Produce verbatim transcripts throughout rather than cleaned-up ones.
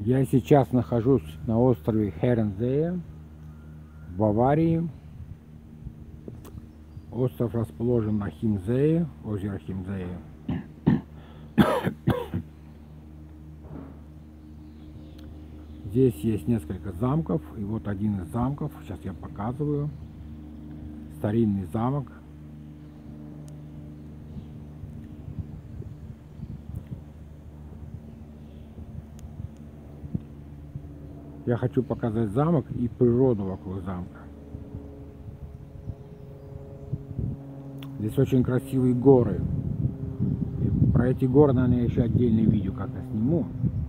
Я сейчас нахожусь на острове Херензее в Баварии. Остров расположен на Химзее, озеро Химзее. Здесь есть несколько замков, и вот один из замков, сейчас я показываю, старинный замок. Я хочу показать замок и природу вокруг замка. Здесь очень красивые горы. И про эти горы, наверное, я еще отдельное видео как-то сниму.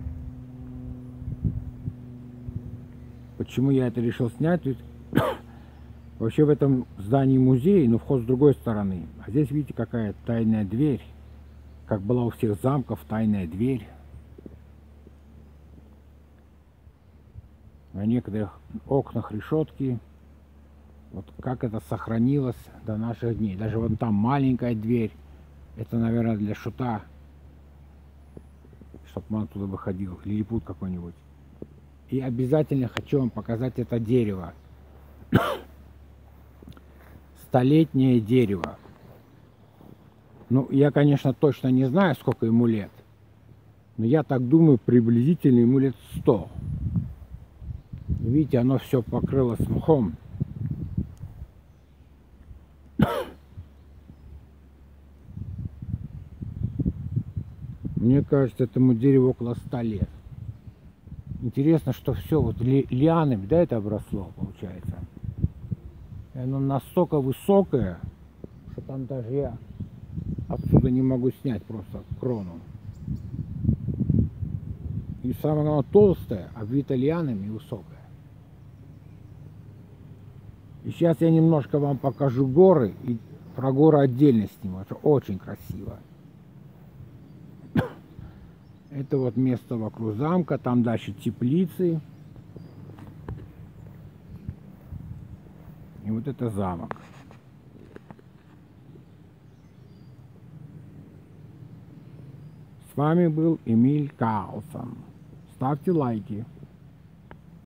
Почему я это решил снять? Ведь вообще в этом здании музей, но вход с другой стороны. А здесь, видите, какая тайная дверь. Как была у всех замков тайная дверь. На некоторых окнах решетки. Вот как это сохранилось до наших дней. Даже вон там маленькая дверь. Это, наверное, для шута. Чтобы он оттуда выходил. Лилипут какой-нибудь. И обязательно хочу вам показать это дерево. Столетнее дерево. Ну, я, конечно, точно не знаю, сколько ему лет. Но я так думаю, приблизительно ему лет сто. Видите, оно все покрылось мхом. Мне кажется, этому дереву около ста лет. Интересно, что все вот ли, лианами, да, это обросло, получается. И оно настолько высокое, что там даже я отсюда не могу снять просто крону. И самое главное, толстое, обвито лианами и высокое. И сейчас я немножко вам покажу горы, и про горы отдельно сниму. Это очень красиво. Это вот место вокруг замка, там дальше теплицы. И вот это замок. С вами был Эмиль Карлсон. Ставьте лайки.